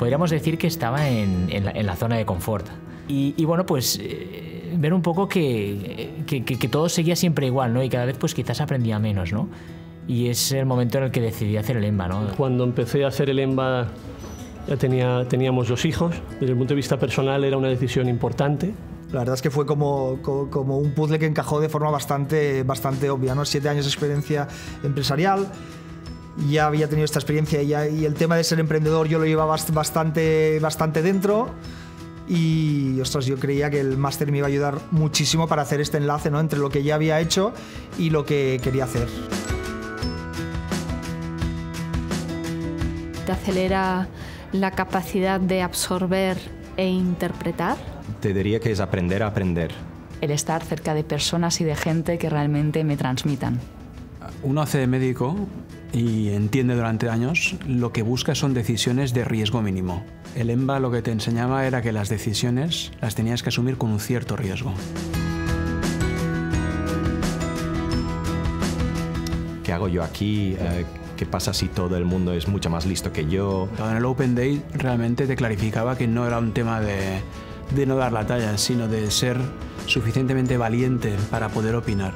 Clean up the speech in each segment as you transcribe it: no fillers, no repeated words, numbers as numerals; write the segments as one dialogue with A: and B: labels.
A: podríamos decir que estaba en la zona de confort. Y bueno, pues ver un poco que todo seguía siempre igual, ¿no? Y cada vez pues quizás aprendía menos, ¿no? Y es el momento en el que decidí hacer el EMBA, ¿no?
B: Cuando empecé a hacer el EMBA ya teníamos 2 hijos. Desde el punto de vista personal era una decisión importante.
C: La verdad es que fue como un puzzle que encajó de forma bastante obvia, ¿no? 7 años de experiencia empresarial, ya había tenido esta experiencia y el tema de ser emprendedor yo lo llevaba bastante dentro y, ostras, yo creía que el máster me iba a ayudar muchísimo para hacer este enlace, ¿no? Entre lo que ya había hecho y lo que quería hacer.
D: Te acelera la capacidad de absorber e interpretar.
E: Te diría que es aprender a aprender.
F: El estar cerca de personas y de gente que realmente me transmitan.
G: Uno hace de médico y entiende durante años, lo que busca son decisiones de riesgo mínimo. El EMBA lo que te enseñaba era que las decisiones las tenías que asumir con un cierto riesgo.
E: ¿Qué hago yo aquí? ¿Qué pasa si todo el mundo es mucho más listo que yo?
G: En el Open Day realmente te clarificaba que no era un tema de no dar la talla, sino de ser suficientemente valiente para poder opinar.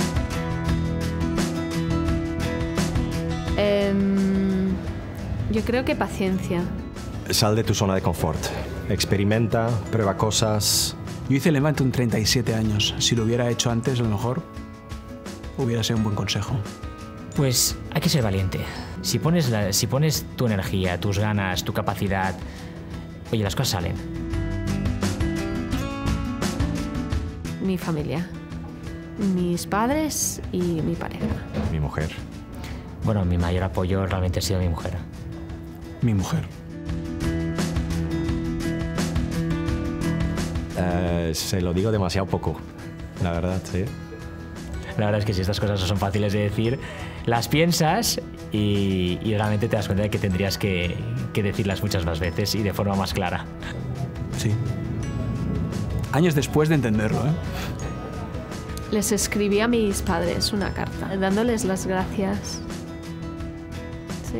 D: Yo creo que paciencia.
E: Sal de tu zona de confort. Experimenta, prueba cosas.
G: Yo hice el EMBA con 37 años. Si lo hubiera hecho antes, a lo mejor hubiera sido un buen consejo.
A: Pues hay que ser valiente. Si pones tu energía, tus ganas, tu capacidad, oye, las cosas salen.
D: Mi familia, mis padres y mi pareja.
E: Mi mujer.
A: Bueno, mi mayor apoyo realmente ha sido mi mujer.
G: Mi mujer.
E: Se lo digo demasiado poco, la verdad, sí.
A: La verdad es que si estas cosas no son fáciles de decir, las piensas y realmente te das cuenta de que tendrías que decirlas muchas más veces y de forma más clara.
G: Sí. Años después de entenderlo, ¿eh?
D: Les escribí a mis padres una carta, dándoles las gracias. Sí.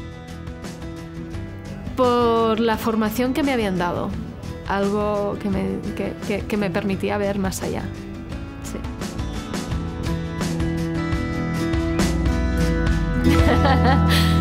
D: Por la formación que me habían dado. Algo que me permitía ver más allá. Sí.